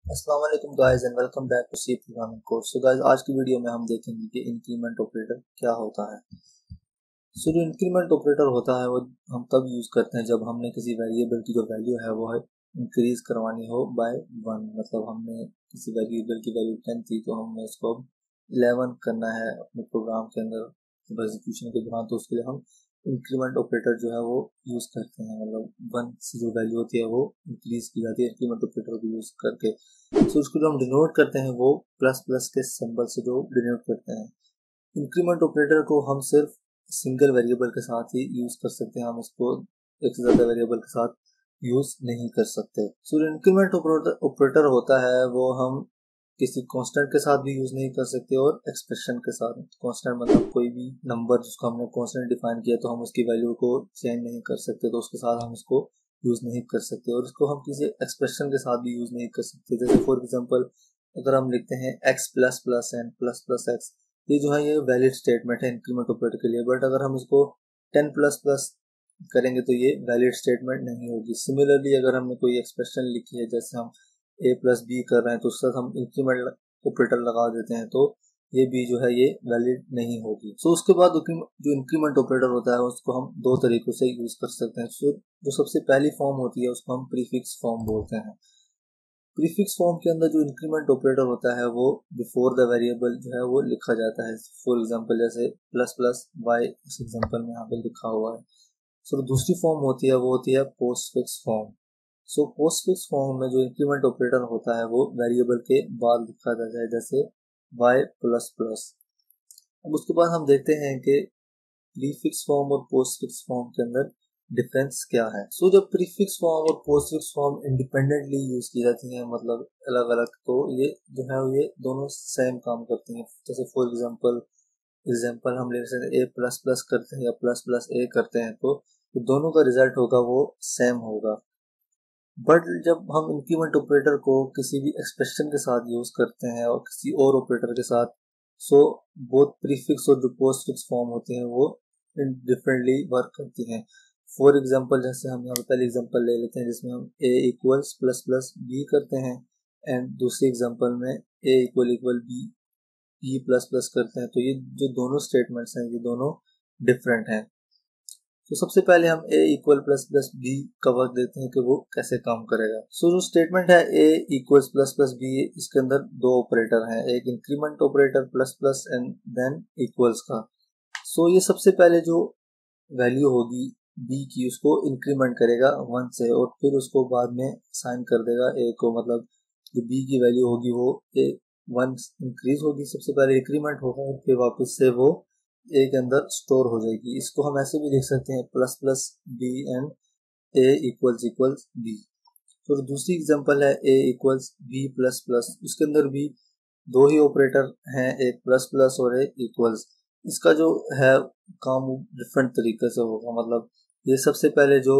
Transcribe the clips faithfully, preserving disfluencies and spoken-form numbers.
अस्सलाम वालेकुम guys and welcome back to C programming course. So guys, आज की वीडियो में हम देखेंगे कि इंक्रीमेंट ऑपरेटर क्या होता है। सो so, जो इंक्रीमेंट ऑपरेटर होता है वो हम तब यूज करते हैं जब हमने किसी वेरिएबल की जो वैल्यू है वो है इंक्रीज करवानी हो बाय वन। मतलब हमने किसी वेरिएबल की वैल्यू टेन थी तो हमने उसको इलेवन करना है अपने प्रोग्राम के अंदर एग्जीक्यूशन के दौरान, तो उसके लिए हम इंक्रीमेंट ऑपरेटर जो है वो यूज करते हैं। मतलब वन से जो वैल्यू होती है वो इंक्रीज की जाती है इंक्रीमेंट ऑपरेटर को यूज करके। सो उसको जो हम डिनोट करते हैं वो प्लस प्लस के सिंबल से जो डिनोट करते हैं। इंक्रीमेंट ऑपरेटर को हम सिर्फ सिंगल वेरिएबल के साथ ही यूज कर सकते हैं, हम इसको एक से ज्यादा वेरिएबल के साथ यूज नहीं कर सकते। सो so, इंक्रीमेंट ऑपरेटर होता है वो हम किसी कांस्टेंट के साथ भी यूज नहीं कर सकते और एक्सप्रेशन के साथ। कांस्टेंट मतलब कोई भी नंबर जिसको हमने कांस्टेंट डिफाइन किया तो हम उसकी वैल्यू को चेंज नहीं कर सकते, तो उसके साथ हम इसको यूज नहीं कर सकते। और इसको हम किसी एक्सप्रेशन के साथ भी यूज नहीं कर सकते। जैसे फॉर एग्जांपल अगर हम लिखते हैं x plus plus and plus plus x, ये जो है ये वैलिड स्टेटमेंट है इंक्रीमेंट ऑपरेटर के लिए। बट अगर हम इसको टेन प्लस प्लस करेंगे तो ये वैलिड स्टेटमेंट नहीं होगी। सिमिलरली अगर हमने कोई एक्सप्रेशन लिखी है, जैसे हम a प्लस बी कर रहे हैं तो उसके साथ हम इंक्रीमेंट ऑपरेटर लगा देते हैं, तो ये बी जो है ये वैलिड नहीं होगी। सो so, उसके बाद जो इंक्रीमेंट ऑपरेटर होता है उसको हम दो तरीकों से यूज कर सकते हैं। सो so, जो सबसे पहली फॉर्म होती है उसको हम प्रीफिक्स फॉर्म बोलते हैं। प्रीफिक्स फॉर्म के अंदर जो इंक्रीमेंट ऑपरेटर होता है वो बिफोर द वेरिएबल जो है वो लिखा जाता है। फॉर एग्जांपल जैसे प्लस प्लस वाई इस एग्जांपल में यहाँ पे लिखा हुआ है। सो so, दूसरी फॉर्म होती है वो होती है postfix form. So postfix form में जो इंक्रीमेंट ऑपरेटर होता है वो वेरिएबल के बाद लिखा जाता है, जैसे वाई प्लस प्लस। अब उसके बाद हम देखते हैं कि प्रीफिक्स फॉर्म और पोस्टफिक्स फॉर्म के अंदर डिफरेंस क्या है। सो so, जब प्रीफिक्स फॉर्म और पोस्टफिक्स फॉर्म इंडिपेंडेंटली यूज की जाती हैं, मतलब अलग अलग, तो ये जो है ये दोनों सेम काम करती हैं। जैसे फॉर एग्जांपल एग्जांपल हम ले सकते हैं ए प्लस प्लस करते हैं या प्लस प्लस ए करते हैं तो दोनों का रिजल्ट होगा वो सेम होगा। बट जब हम इंक्रीमेंट ऑपरेटर को किसी भी एक्सप्रेशन के साथ यूज करते हैं और किसी और ऑपरेटर के साथ, सो बोथ प्रीफिक्स और जो पोस्टफिक्स फॉर्म होती हैं वो डिफरेंटली वर्क करती हैं। फॉर एग्जांपल जैसे हम यहाँ पे पहले एग्जांपल ले लेते हैं जिसमें हम a equals plus plus B करते हैं, एंड दूसरी एग्जांपल में a equal equal B B plus plus करते हैं। तो ये जो दोनों स्टेटमेंट्स हैं ये दोनों डिफरेंट हैं। तो सबसे पहले हम a equal plus plus B cover देते हैं कि वो कैसे काम करेगा। सो so, जो स्टेटमेंट है a equals plus plus B, इसके अंदर दो ऑपरेटर हैं, एक increment operator plus plus and then equals का। सो so, ये सबसे पहले जो वैल्यू होगी b की उसको इंक्रीमेंट करेगा वन से और फिर उसको बाद में साइन कर देगा a को। मतलब जो b की वैल्यू होगी वो a वन इंक्रीज होगी, सबसे पहले इंक्रीमेंट होगा और फिर वापस से वो ए के अंदर स्टोर हो जाएगी। इसको हम ऐसे भी लिख सकते हैं plus plus B and A equals equals B. तो दूसरी एग्जांपल है A equals B plus plus, उसके अंदर भी दो ही ऑपरेटर हैं, एक प्लस प्लस और एक इक्वल्स। इसका जो है काम डिफरेंट तरीके से होगा। मतलब ये सबसे पहले जो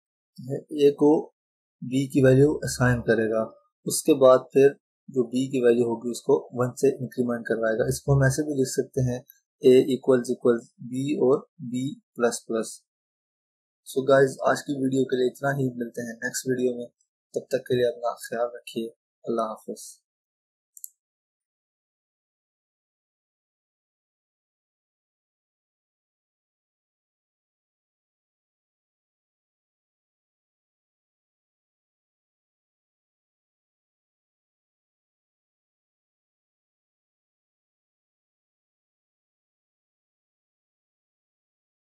ए को बी की वैल्यू असाइन करेगा, उसके बाद फिर जो बी की वैल्यू होगी उसको वन से इंक्रीमेंट करवाएगा। इसको हम ऐसे भी लिख सकते हैं a इक्वल्स इक्वल्स बी और b plus plus. So guys, आज की वीडियो के लिए इतना ही। मिलते हैं नेक्स्ट वीडियो में, तब तक के लिए अपना ख्याल रखिए। अल्लाह हाफिज।